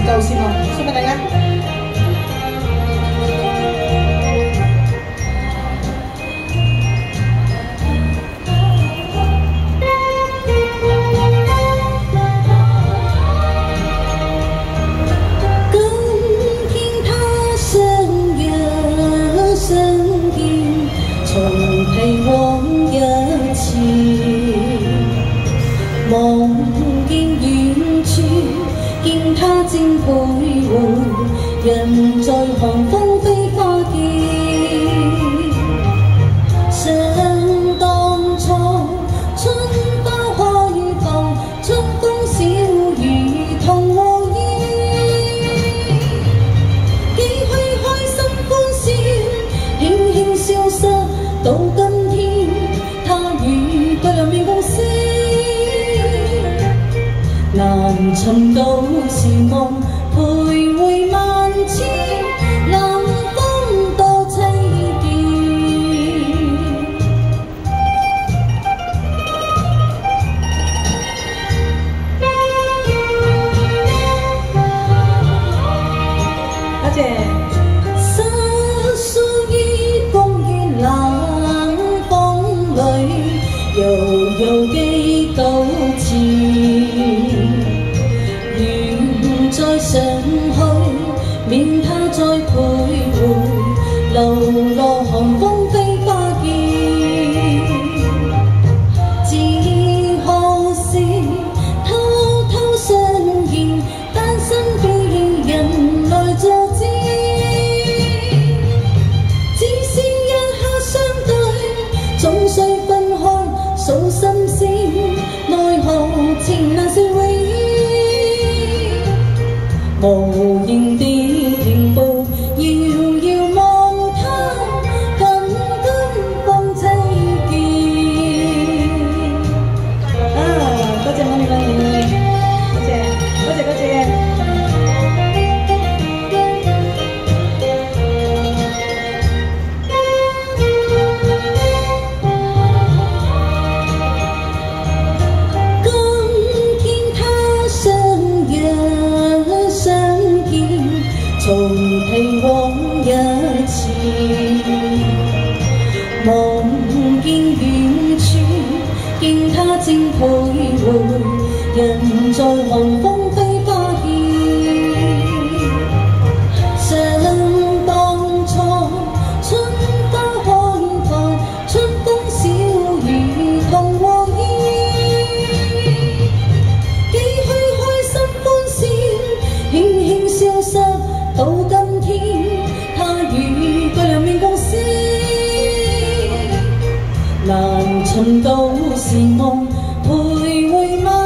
高兴哦，送给大家。 重提往日前，望见远处，见他正徘徊，人在寒风飞花间。想當初，春花開放，春風小雨同和煙，幾許開心歡笑，輕輕消失。到今天，他與對兩面共識，難尋到是夢，徘徊萬千，南風多凄甜。 多謝。 失疏於公園冷風裏，遙遙寄到前，願再上去，免他再徘徊，流落寒風飛花間。只可惜偷偷相見，單身被人來助戰。總須分開數心事，奈何情難成永，無言地停步，遙遙望他，緊跟風凄見。 多謝我哋兩位，多謝。 重提往日前，望見遠處，見他正徘徊，人在寒風飛花間。想當初，春花開放，春風小雨同和煙，幾許開心歡笑，輕輕消失。到今天，他與對兩面共識，難尋到是夢，徘徊。